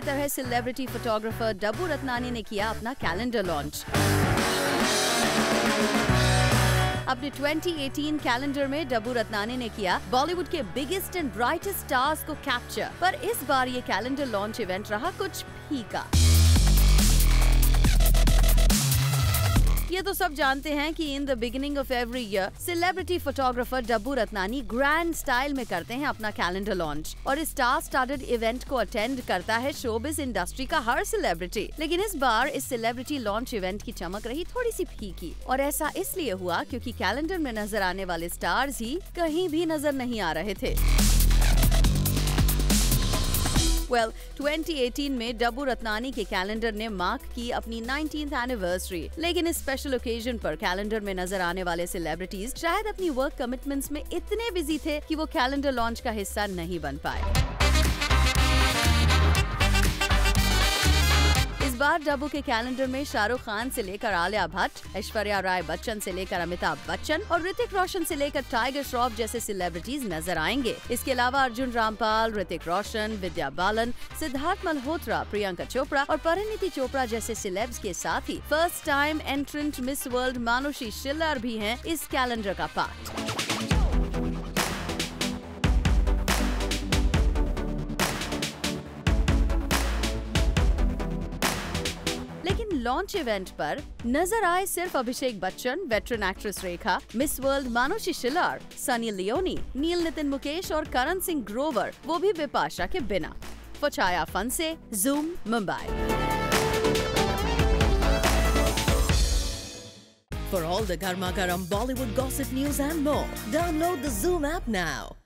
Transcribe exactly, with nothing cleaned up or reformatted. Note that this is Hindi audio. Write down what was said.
तरह सेलिब्रिटी फोटोग्राफर डब्बू रत्नानी ने किया अपना कैलेंडर लॉन्च। अपने ट्वेंटी एटीन कैलेंडर में डब्बू रत्नानी ने किया बॉलीवुड के बिगेस्ट एंड ब्राइटेस्ट स्टार्स को कैप्चर, पर इस बार ये कैलेंडर लॉन्च इवेंट रहा कुछ फीका। ये तो सब जानते हैं कि in the beginning of every year celebrity photographer Dabboo Ratnani grand style में करते हैं अपना कैलेंडर लॉन्च और इस स्टार स्टार्टेड इवेंट को अटेंड करता है शोबिज इंडस्ट्री का हर सेलिब्रिटी। लेकिन इस बार इस सेलिब्रिटी लॉन्च इवेंट की चमक रही थोड़ी सी फीकी, और ऐसा इसलिए हुआ क्योंकि कैलेंडर में नजर आने वाले स्टार्स ही कहीं भी नजर नहीं आ रहे थे। वेल well, ट्वेंटी एटीन में डब्बू रत्नानी के कैलेंडर ने मार्क की अपनी नाइनटीन्थ एनिवर्सरी, लेकिन इस स्पेशल ओकेजन पर कैलेंडर में नजर आने वाले सेलिब्रिटीज शायद अपनी वर्क कमिटमेंट्स में इतने बिजी थे कि वो कैलेंडर लॉन्च का हिस्सा नहीं बन पाए। इस बार डब्बू के कैलेंडर में शाहरुख खान से लेकर आलिया भट्ट, ऐश्वर्या राय बच्चन से लेकर अमिताभ बच्चन और ऋतिक रोशन से लेकर टाइगर श्रॉफ जैसे सेलिब्रिटीज नजर आएंगे। इसके अलावा अर्जुन रामपाल, ऋतिक रोशन, विद्या बालन, सिद्धार्थ मल्होत्रा, प्रियंका चोपड़ा और परिणीति चोपड़ा जैसे सेलेब्स के साथ ही first time entrant Miss World Manushi Chhillar भी हैं इस कैलेंडर का पार्ट। लेकिन लॉन्च इवेंट पर नजर आए सिर्फ Abhishek Bachchan, veteran actress Rekha, Miss World Manushi Chhillar, Sunny Leone, Neil Nitin Mukesh और करण सिंह ग्रोवर, वो भी बिपाशा के बिना। फॉर छाया फन से Zoom Mumbai. For all the garma garam Bollywood gossip news and more, download the Zoom app now.